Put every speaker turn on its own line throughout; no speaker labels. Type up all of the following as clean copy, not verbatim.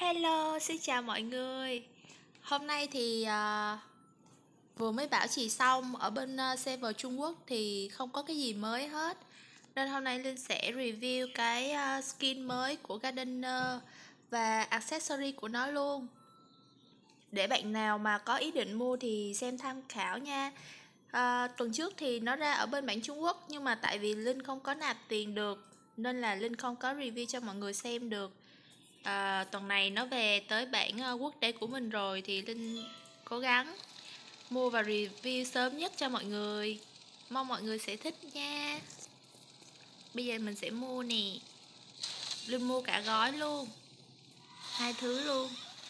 Hello, xin chào mọi người. Hôm nay thì vừa mới bảo trì xong ở bên server Trung Quốc thì không có cái gì mới hết. Nên hôm nay Linh sẽ review cái skin mới của Gardener và accessory của nó luôn. Để bạn nào mà có ý định mua thì xem tham khảo nha. Tuần trước thì nó ra ở bên bản Trung Quốc, nhưng mà tại vì Linh không có nạp tiền được nên là Linh không có review cho mọi người xem được. Tuần này nó về tới bản quốc tế của mình rồi thì Linh cố gắng mua và review sớm nhất cho mọi người. Mong mọi người sẽ thích nha. Bây giờ mình sẽ mua nè. Linh mua cả gói luôn, hai thứ luôn.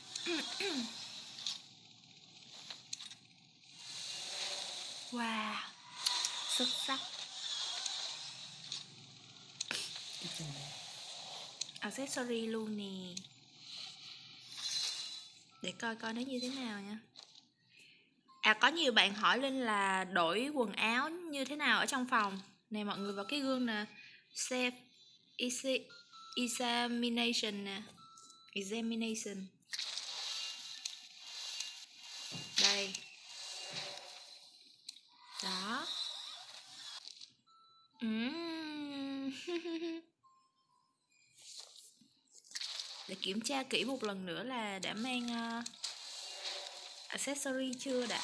Wow, xuất sắc. Accessory luôn nè. Để coi coi nó như thế nào nha. Có nhiều bạn hỏi Linh là đổi quần áo như thế nào ở trong phòng. Nè mọi người, vào cái gương nè. Self examination nè. Examination. Đây. Đó. Để kiểm tra kỹ một lần nữa là đã mang accessory chưa đã.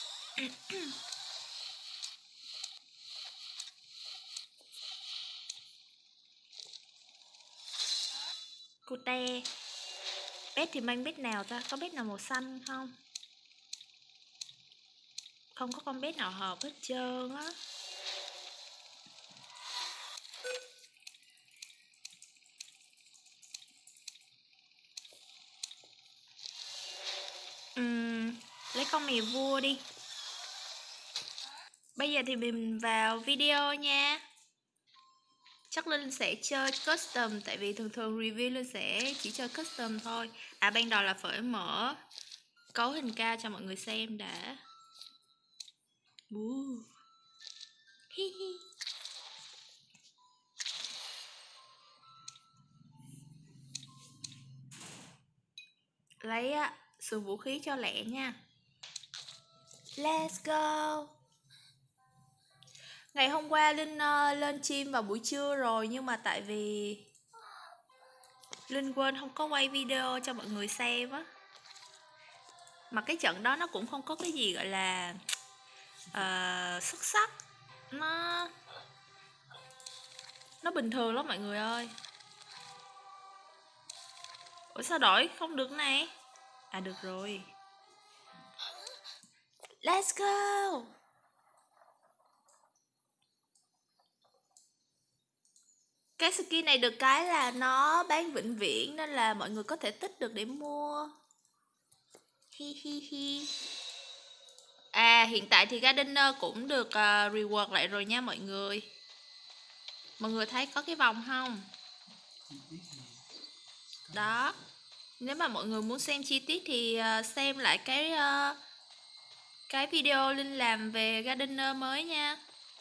Cute. Bét thì mang bét nào ta? Có bét nào màu xanh không? Không có con bét nào hợp hết trơn á. Lấy con mèo vua đi. Bây giờ thì mình vào video nha. Chắc Linh sẽ chơi custom, tại vì thường review Linh sẽ chỉ chơi custom thôi. Ban đầu là phải mở cấu hình ca cho mọi người xem đã. Hi hi. Lấy sườn vũ khí cho lẹ nha. Let's go. Ngày hôm qua Linh lên stream vào buổi trưa rồi, nhưng mà tại vì Linh quên không có quay video cho mọi người xem á. Mà cái trận đó nó cũng không có cái gì gọi là xuất sắc. Nó bình thường lắm mọi người ơi. Ủa sao đổi không được này? Được rồi. Let's go. Cái skin này được cái là nó bán vĩnh viễn nên là mọi người có thể tích được để mua. Hi hi hi. Hiện tại thì Gardener cũng được reward lại rồi nha mọi người. Mọi người thấy có cái vòng không? Đó. Nếu mà mọi người muốn xem chi tiết thì xem lại cái video Linh làm về Gardener mới nha.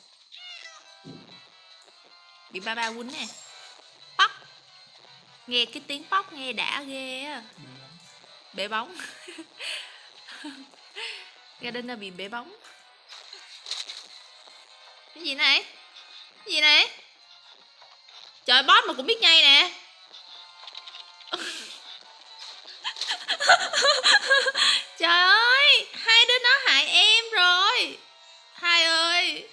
Bị ba quýnh nè. Póc. Nghe cái tiếng póc nghe đã ghê á. Bể bóng. Gardener bị bể bóng. Cái gì này? Cái gì này? Trời, boss mà cũng biết nhây nè. Trời ơi, hai đứa nó hại em rồi. Hai ơi.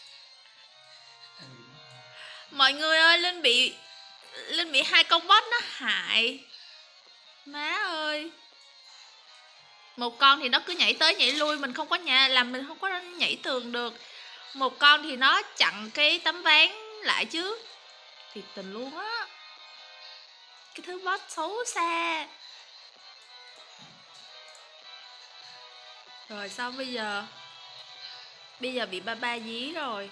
Mọi người ơi, Linh bị hai con boss nó hại. Má ơi. Một con thì nó cứ nhảy tới nhảy lui, mình không có mình không có nhảy tường được. Một con thì nó chặn cái tấm ván lại chứ. Thiệt tình luôn á. Cái thứ boss xấu xa. Rồi xong bây giờ bị ba dí rồi.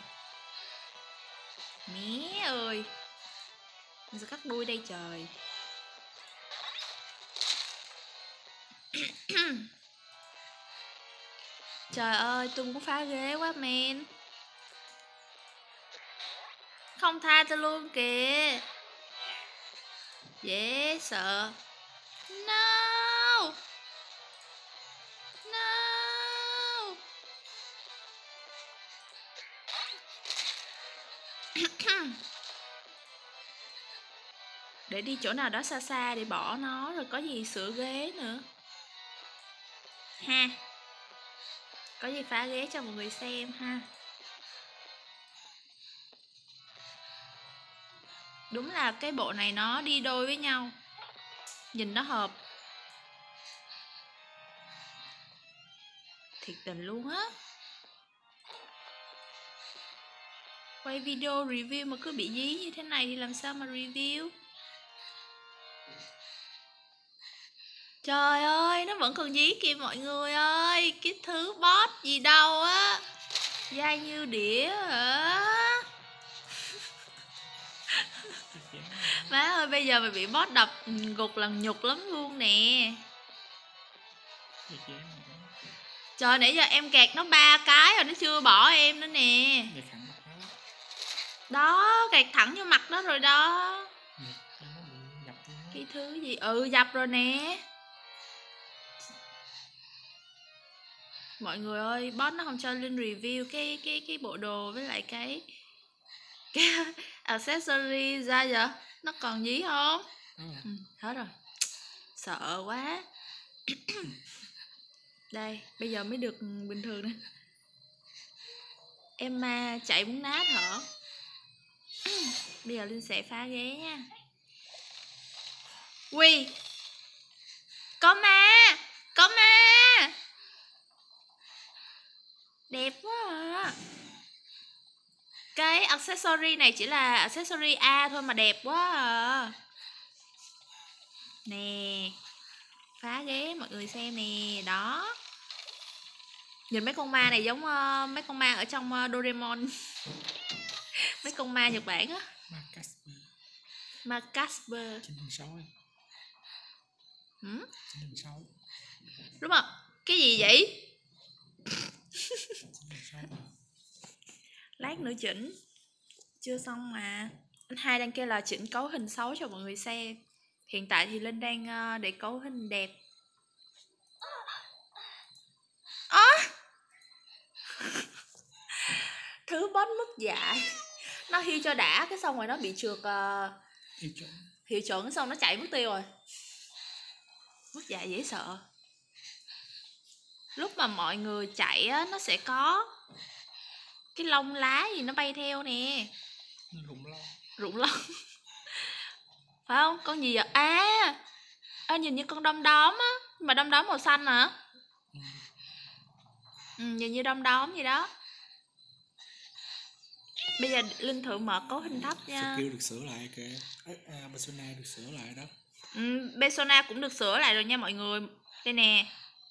Mé ơi. Mình sẽ cắt đuôi đây trời. Trời ơi, tôi cũng phá ghế quá men. Không tha tôi luôn kìa. Dễ sợ. No. No. Để đi chỗ nào đó xa xa để bỏ nó, rồi có gì sửa ghế nữa ha. Có gì phá ghế cho mọi người xem ha. Đúng là cái bộ này nó đi đôi với nhau, nhìn nó hợp thiệt tình luôn á. Quay video review mà cứ bị dí như thế này thì làm sao mà review. Trời ơi, nó vẫn còn dí kìa mọi người ơi. Cái thứ bot gì đâu á, dai như đĩa hả? Má ơi, bây giờ mày bị bot đập gục lần nhục lắm luôn nè. Trời, nãy giờ em gạt nó 3 cái rồi nó chưa bỏ em nữa nè. Đó, gạt thẳng vô mặt nó rồi đó. Cái thứ gì? Dập rồi nè. Mọi người ơi, bot nó không cho Linh review cái bộ đồ với lại cái accessory ra vậy. Nó còn gì không? Hết rồi. Sợ quá. Đây, bây giờ mới được bình thường nè. Emma chạy muốn nát hả? Bây giờ Linh sẽ phá ghế nha. Ui, có ma. Có ma. Đẹp quá à. Cái accessory này chỉ là accessory A thôi mà đẹp quá à. Nè, phá ghế mọi người xem nè. Đó, nhìn mấy con ma này giống mấy con ma ở trong Doraemon. Mấy con ma Nhật Bản á. Ma Casper. Đúng không? Cái gì vậy? Lát nữa chỉnh. Chưa xong mà. Anh Hai đang kêu là chỉnh cấu hình xấu cho mọi người xem. Hiện tại thì Linh đang để cấu hình đẹp. Thứ bot mất dạy. Nó hiêu cho đã, cái xong rồi nó bị trượt hiệu chuẩn xong nó chạy mất tiêu rồi. Mất dạy dễ sợ. Lúc mà mọi người chạy á, nó sẽ có cái lông lá gì nó bay theo nè. Rụng lông. Phải không? Con gì vậy? Nhìn như con đom đóm á. Mà đom đóm màu xanh hả? Nhìn như đom đóm gì đó. Bây giờ Linh thử mở cấu hình thấp nha.
Skill được sửa lại kìa. Persona được sửa lại đó.
Persona cũng được sửa lại rồi nha mọi người. Đây nè.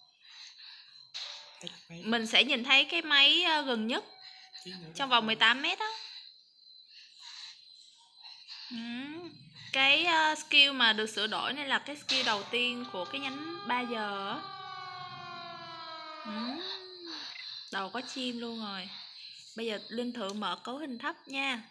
Mình sẽ nhìn thấy cái máy gần nhất trong vòng 18 mét á. Cái skill mà được sửa đổi này là cái skill đầu tiên của cái nhánh 3 giờ á. Đầu có chim luôn rồi. Bây giờ Linh thử mở cấu hình thấp nha.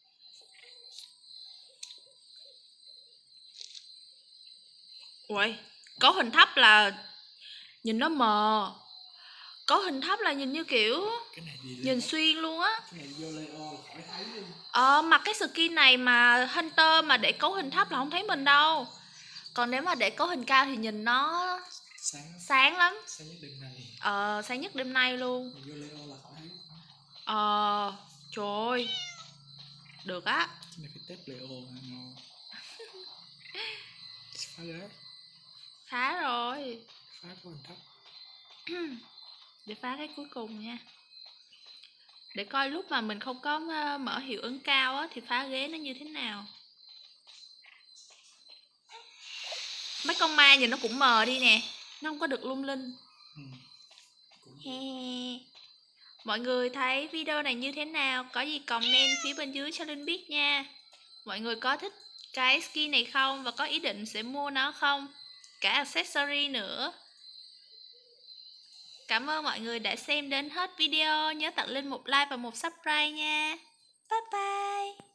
Ui, cấu hình thấp là nhìn nó mờ. Cấu hình thấp là nhìn như kiểu nhìn xuyên luôn á. Mặc cái skin này mà Hunter mà để cấu hình thấp là không thấy mình đâu. Còn nếu mà để cấu hình cao thì nhìn nó sáng lắm. Sáng nhất đêm nay luôn. Trời ơi. Được á. Phá rồi.
Phá cấu hình thấp.
Để phá cái cuối cùng nha. Để coi lúc mà mình không có mở hiệu ứng cao á, thì phá ghế nó như thế nào. Mấy con ma nhìn nó cũng mờ đi nè. Nó không có được lung linh. Mọi người thấy video này như thế nào? Có gì comment phía bên dưới cho Linh biết nha. Mọi người có thích cái skin này không? Và có ý định sẽ mua nó không? Cả accessory nữa. Cảm ơn mọi người đã xem đến hết video. Nhớ tặng Linh một like và một subscribe nha. Bye bye.